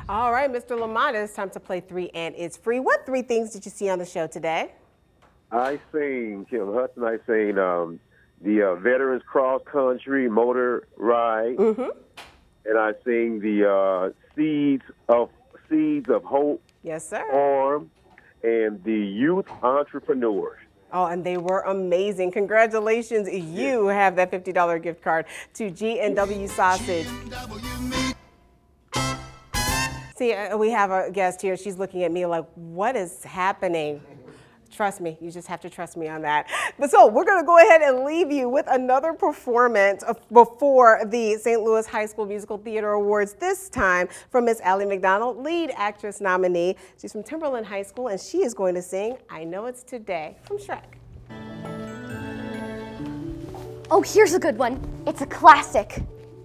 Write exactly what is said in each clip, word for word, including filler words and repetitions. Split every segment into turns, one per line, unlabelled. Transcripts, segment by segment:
All right, Mister Lamont, it's time to play Three and It's Free. What three things did you see on the show today?
I seen, Kim Hudson, I seen um, the uh, Veterans Cross Country Motor Ride,
Mm-hmm.
and I seen the uh, Seeds of Seeds of Hope
Yes, sir.
Farm, and the Youth Entrepreneurs.
Oh, and they were amazing. Congratulations. You have that fifty dollar gift card to G and W Sausage. See, uh, we have a guest here. She's looking at me like, what is happening? Trust me, you just have to trust me on that. But so we're going to go ahead and leave you with another performance before the Saint Louis High School Musical Theater Awards, this time from Miss Ally McDonald, lead actress nominee. She's from Timberland High School, and she is going to sing I Know It's Today from Shrek.
Oh, here's a good one. It's a classic.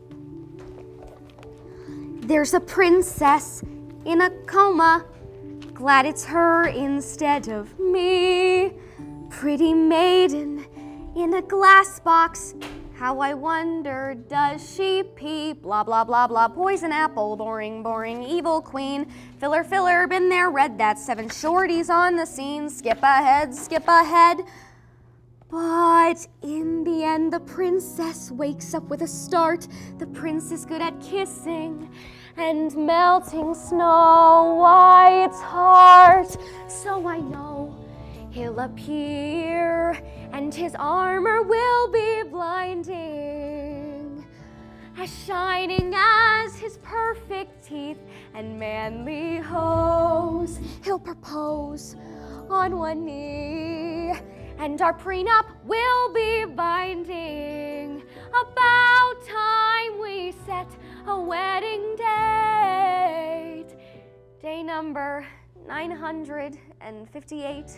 There's a princess in a coma. Glad it's her instead of me. Pretty maiden in a glass box. How I wonder, does she pee? Blah, blah, blah, blah. Poison apple, boring, boring, evil queen. Filler, filler, been there, read that. Seven shorties on the scene. Skip ahead, skip ahead. But in the end, the princess wakes up with a start. The prince is good at kissing and melting Snow White's heart. So I know he'll appear and his armor will be blinding, as shining as his perfect teeth and manly hose. He'll propose on one knee, and our prenup will be binding. About time we set a wedding date. Day number nine hundred fifty-eight.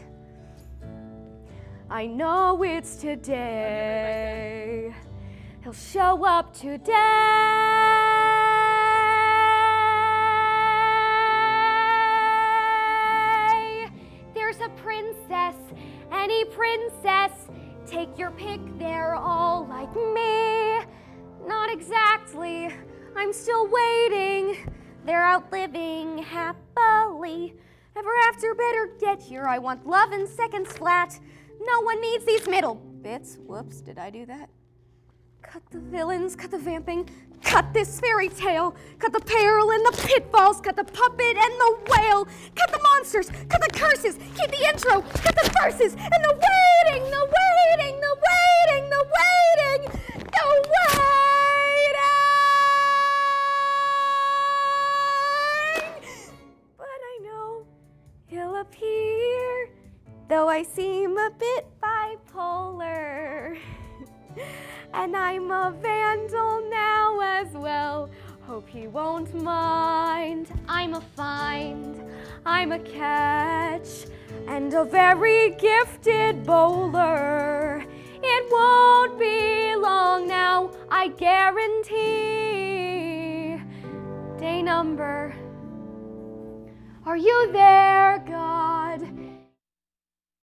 I know it's today. He'll show up today. There's a princess, any princess. Take your pick, they're all like me. Not exactly, I'm still waiting. They're out living happily. Ever after, better get here. I want love in seconds flat. No one needs these middle bits. Whoops, did I do that? Cut the villains, cut the vamping, cut this fairy tale, cut the peril and the pitfalls, cut the puppet and the whale, cut the monsters, cut the curses, keep the intro, cut the verses, and the waiting, the waiting, the waiting, the waiting, the waiting. But I know he'll appear, though I seem a bit bipolar. And I'm a vandal now as well. Hope he won't mind. I'm a find, I'm a catch, and a very gifted bowler. It won't be long now, I guarantee. Day number, are you there, God?